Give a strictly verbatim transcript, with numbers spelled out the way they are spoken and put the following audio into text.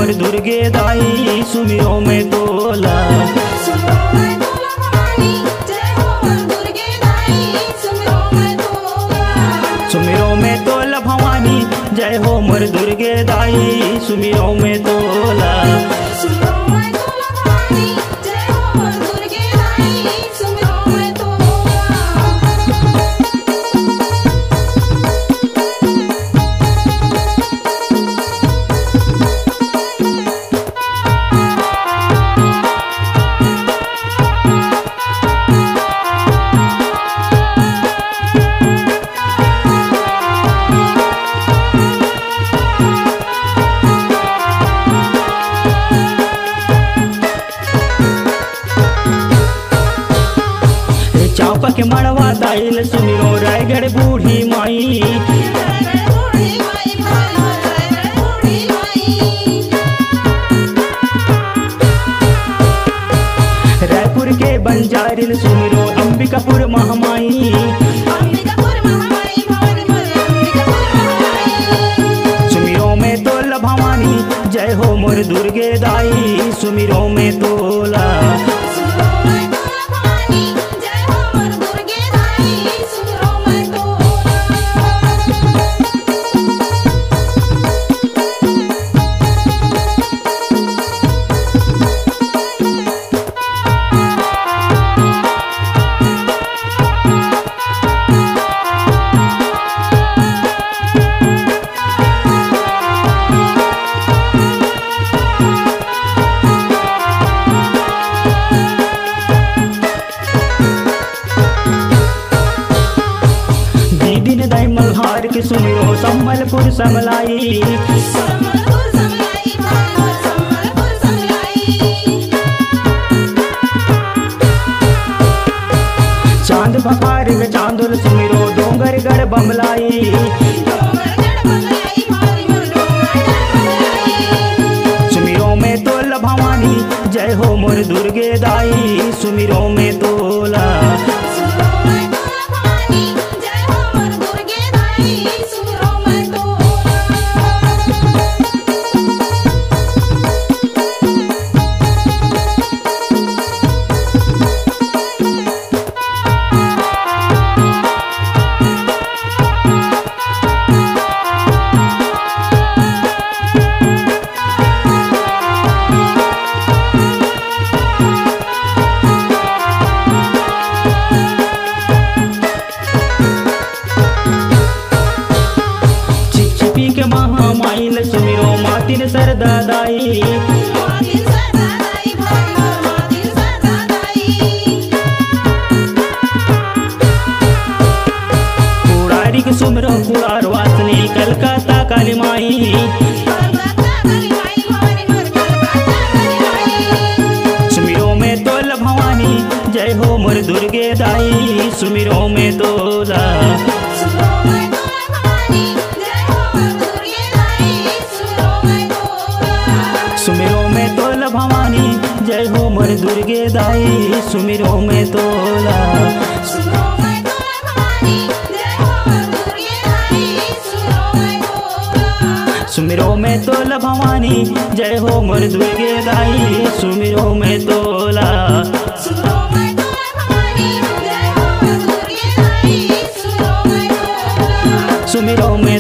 मोर दुर्गे दाई सुमिरो में तोला। सुमिरो में तोला भवानी जय हो मोर दुर्गे दाई सुमिरो में तोला। चांपा के मड़वा दाइल सुमिरो रायगढ़ बूढ़ी माई। रायपुर के बंजारिल सुमिरो अंबिकापुर महामाई। सुमिरो में तोला भवानी जय हो मोर दुर्गे दाई सुमिरो में तोला। मल्हार की सुमिरो संबलपुर समलाई। चांद बखार में चांदुल सुमिरो डोंगरगढ़ बमलाई। सुमिरो में तोला भवानी जय हो मोर दुर्गे दाई सुमिरो में तोला। के महामाइल सुमिरो मातिन सरदा दाई। कुड़ारी के सुमिरो कुड़ार वासनी कलकत्ता काली माई। सुमिरो में तोला भवानी जय हो मोर दुर्गे दाई सुमिरो में तोला। सुमिरो में तोला भवानी जय हो मोर दुर्गे दाई सुमिरो में तोला। सुमिरो में तोला भवानी जय हो मोर दुर्गे दाई सुमिरो में तोला। सुमिरो में